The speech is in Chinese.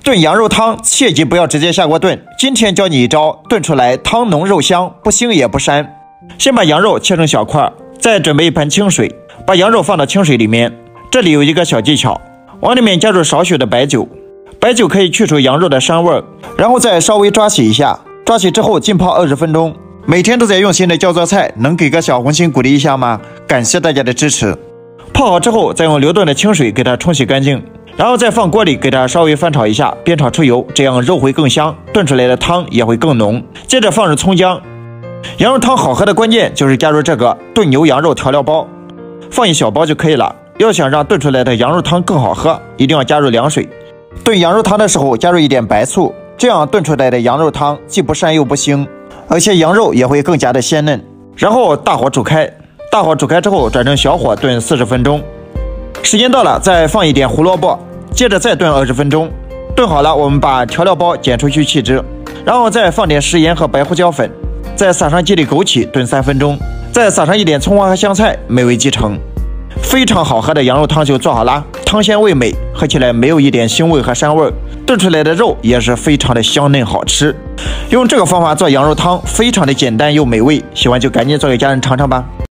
炖羊肉汤切记不要直接下锅炖，今天教你一招，炖出来汤浓肉香，不腥也不膻。先把羊肉切成小块，再准备一盆清水，把羊肉放到清水里面。这里有一个小技巧，往里面加入少许的白酒，白酒可以去除羊肉的膻味，然后再稍微抓洗一下，抓洗之后浸泡20分钟。每天都在用心的教做菜，能给个小红心鼓励一下吗？感谢大家的支持。泡好之后，再用流动的清水给它冲洗干净，然后再放锅里给它稍微翻炒一下，煸炒出油，这样肉会更香，炖出来的汤也会更浓。接着放入葱姜。羊肉汤好喝的关键就是加入这个炖牛羊肉调料包，放一小包就可以了。要想让炖出来的羊肉汤更好喝，一定要加入凉水。炖羊肉汤的时候加入一点白醋，这样炖出来的羊肉汤既不膻又不腥，而且羊肉也会更加的鲜嫩。然后大火煮开，大火煮开之后转成小火炖40分钟。时间到了，再放一点胡萝卜，接着再炖20分钟。炖好了，我们把调料包剪出去去汁，然后再放点食盐和白胡椒粉，再撒上几粒枸杞炖3分钟，再撒上一点葱花和香菜，美味即成。非常好喝的羊肉汤就做好啦，汤鲜味美，喝起来没有一点腥味和膻味，炖出来的肉也是非常的香嫩好吃。用这个方法做羊肉汤非常的简单又美味，喜欢就赶紧做给家人尝尝吧。